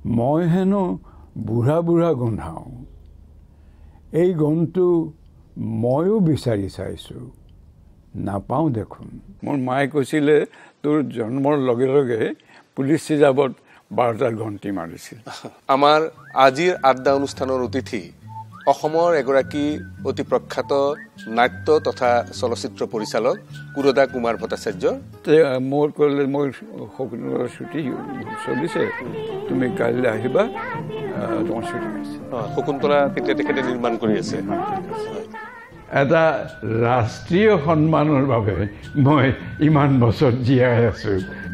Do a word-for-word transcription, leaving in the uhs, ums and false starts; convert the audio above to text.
মই হেনো বুঢ়া বুঢ়া গোন্ধাওঁ এই গণটো ময়ো বিচাৰি চাইছোঁ নাপাওঁ দেখোন মোৰ মায়ে কৈছিলে তোৰ জন্মৰ লগে লগে পুলিচ চিজাবত বাৰটাৰ ঘণ্টি মাৰিছিল আমাৰ আজিৰ আড্ডা অনুষ্ঠানৰ অতিথি অসমৰ এগৰাকী অতি প্ৰখ্যাত নাট্য তথা চলচ্চিত্ৰ পৰিচালক কুলদা কুমাৰ ভট্টাচাৰ্য মোৰ ক'লে মোৰ শকুনৰ ছুটি চলিছে তুমি কাইলৈ আহিবা তোমাৰ ছুটি আছে শকুন্তলা তেতিয়া তেখেতে নিৰ্মাণ কৰি আছে এটা ৰাষ্ট্ৰীয় সন্মানৰ বাবে মই ইমান বছৰ জীয়াই আছোঁ